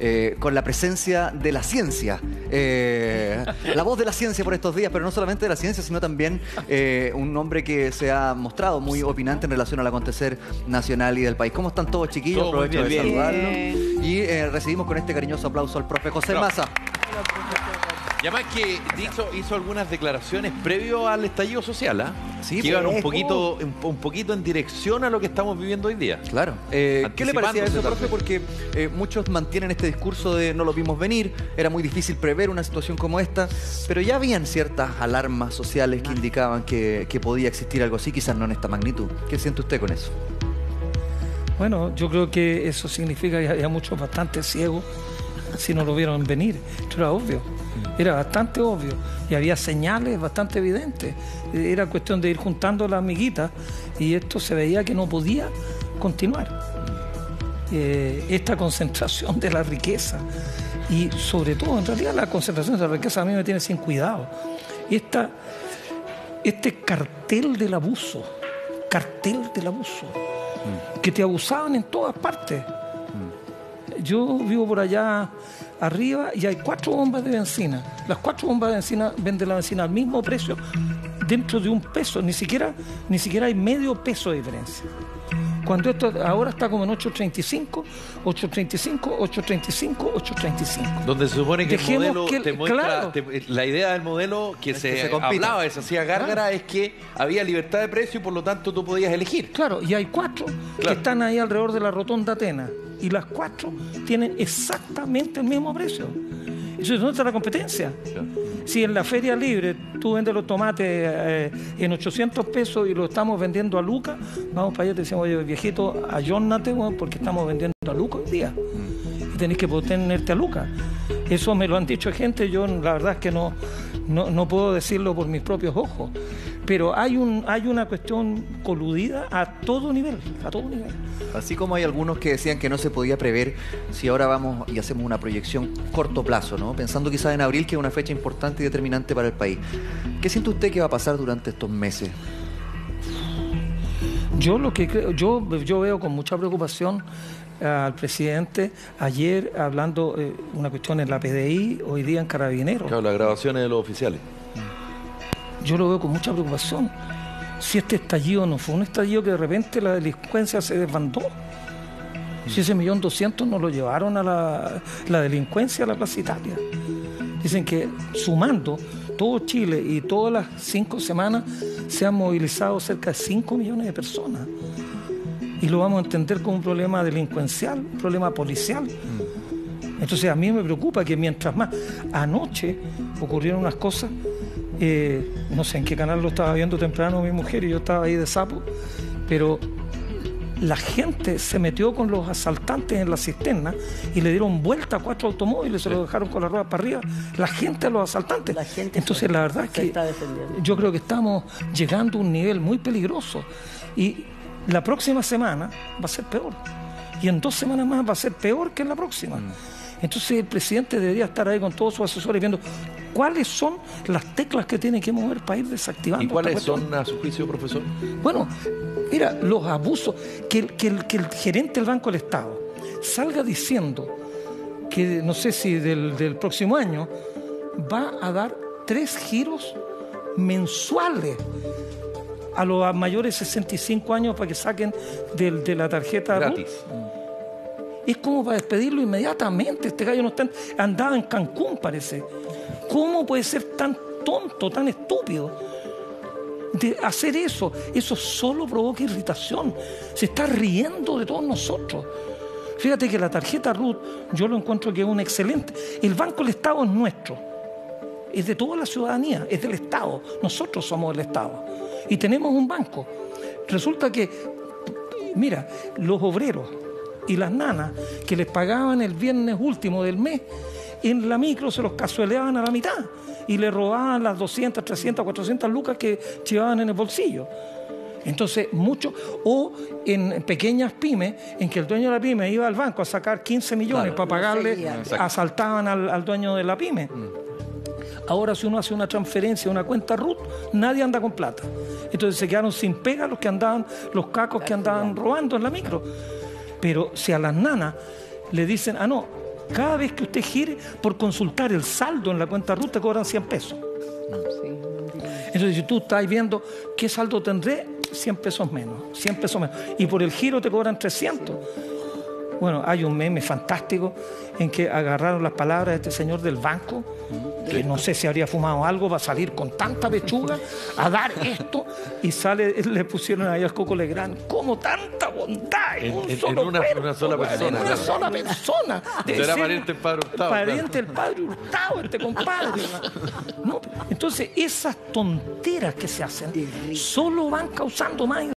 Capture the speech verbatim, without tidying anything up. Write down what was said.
eh, con la presencia de la ciencia. Eh, la voz de la ciencia por estos días, pero no solamente de la ciencia, sino también eh, un hombre que se ha mostrado muy opinante en relación al acontecer nacional y del país. ¿Cómo están todos, chiquillos? Todo Aprovecho bien, de bien. saludarlos. Y eh, recibimos con este cariñoso aplauso al profe José Bravo. Maza. Y además que hizo, hizo algunas declaraciones previo al estallido social, ¿ah? Sí, que iban un pues. poquito, un, un poquito en dirección a lo que estamos viviendo hoy día. Claro. Eh, ¿Qué le parecía eso, profe? Anticipándose, Porque eh, muchos mantienen este discurso de no lo vimos venir, era muy difícil prever una situación como esta, pero ya habían ciertas alarmas sociales que indicaban que, que podía existir algo así, quizás no en esta magnitud. ¿Qué siente usted con eso? Bueno, yo creo que eso significa que había muchos bastante ciegos si no lo vieron venir. Esto era obvio, era bastante obvio y había señales bastante evidentes. Era cuestión de ir juntando las amiguitas y esto se veía que no podía continuar. Eh, esta concentración de la riqueza y sobre todo, en realidad la concentración de la riqueza a mí me tiene sin cuidado. Esta, este cartel del abuso, cartel del abuso, mm. que te abusaban en todas partes. Yo vivo por allá arriba y hay cuatro bombas de benzina. Las cuatro bombas de benzina venden la benzina al mismo precio, dentro de un peso. Ni siquiera, ni siquiera hay medio peso de diferencia. Cuando esto ahora está como en ocho treinta y cinco, ocho treinta y cinco, ocho treinta y cinco, ocho treinta y cinco. Donde se supone que Dejemos el modelo que, te muestra, claro. te, la idea del modelo que es se, que se hablaba, se hacía gárgara, claro. es que había libertad de precio y por lo tanto tú podías elegir. Claro, y hay cuatro Claro. que están ahí alrededor de la rotonda Atenas. Y las cuatro tienen exactamente el mismo precio. Eso es donde está la competencia. Claro. Si en la feria libre tú vendes los tomates eh, en ochocientos pesos y lo estamos vendiendo a lucas, vamos para allá y te decimos, oye, viejito, ayónate, bueno, porque estamos vendiendo a lucas hoy día. Mm. Y tenés que poder tenerte a lucas. Eso me lo han dicho gente, yo la verdad es que no, no, no puedo decirlo por mis propios ojos. Pero hay, un, hay una cuestión coludida a todo nivel, a todo nivel. Así como hay algunos que decían que no se podía prever si ahora vamos y hacemos una proyección corto plazo, ¿no? Pensando quizás en abril, que es una fecha importante y determinante para el país. ¿Qué siente usted que va a pasar durante estos meses? Yo lo que creo, yo, yo veo con mucha preocupación al presidente ayer hablando eh, una cuestión en la P D I, hoy día en Carabineros. Claro, las grabaciones de los oficiales. Yo lo veo con mucha preocupación. Si este estallido no fue un estallido que de repente la delincuencia se desbandó, si ese millón doscientos no lo llevaron a la, la delincuencia a la Plaza Italia. Dicen que sumando todo Chile y todas las cinco semanas se han movilizado cerca de cinco millones de personas. Y lo vamos a entender como un problema delincuencial, un problema policial. Entonces a mí me preocupa que mientras más... Anoche ocurrieron unas cosas, eh, no sé en qué canal lo estaba viendo temprano mi mujer y yo estaba ahí de sapo, pero la gente se metió con los asaltantes en la cisterna y le dieron vuelta a cuatro automóviles, se los dejaron con las ruedas para arriba, la gente a los asaltantes. La gente Entonces la verdad es que yo creo que estamos llegando a un nivel muy peligroso y la próxima semana va a ser peor y en dos semanas más va a ser peor que en la próxima. Mm. Entonces el presidente debería estar ahí con todos sus asesores viendo cuáles son las teclas que tiene que mover para ir desactivando. ¿Y cuáles son, a su juicio, profesor? Bueno, mira, los abusos, que el, que el, que el gerente del Banco del Estado salga diciendo que, no sé si del, del próximo año, va a dar tres giros mensuales a los mayores de sesenta y cinco años para que saquen de, de la tarjeta gratis. Es como para despedirlo inmediatamente. Este gallo no está, andaba en Cancún, parece. ¿Cómo puede ser tan tonto, tan estúpido de hacer eso? Eso solo provoca irritación. Se está riendo de todos nosotros. Fíjate que la tarjeta R U T, yo lo encuentro que es un excelente. El Banco del Estado es nuestro. Es de toda la ciudadanía, es del Estado. Nosotros somos el Estado. Y tenemos un banco. Resulta que, mira, los obreros y las nanas que les pagaban el viernes último del mes, en la micro se los cazueleaban a la mitad y le robaban las doscientas, trescientas, cuatrocientas lucas que llevaban en el bolsillo. Entonces, mucho, o en pequeñas pymes, en que el dueño de la pyme iba al banco a sacar quince millones, claro, para pagarle, asaltaban al, al dueño de la pyme. Mm. Ahora, si uno hace una transferencia, una cuenta R U T, nadie anda con plata. Entonces se quedaron sin pega los que andaban, los cacos que andaban robando en la micro. Pero si a las nanas le dicen, ah, no, Cada vez que usted gire por consultar el saldo en la cuenta RUT te cobran cien pesos. Entonces, si tú estás viendo qué saldo tendré, cien pesos menos, cien pesos menos. Y por el giro te cobran trescientos. Bueno, hay un meme fantástico en que agarraron las palabras de este señor del banco, que no sé si habría fumado algo para salir con tanta pechuga a dar esto, y sale, le pusieron ahí al Coco Legrand, como tanta bondad en, En- un en- solo en una- cuerpo, una sola bueno, persona, en una claro. sola persona. De Era ser pariente del padre Hurtado, Pariente del padre Hurtado, este compadre. ¿No? Entonces, esas tonteras que se hacen solo van causando más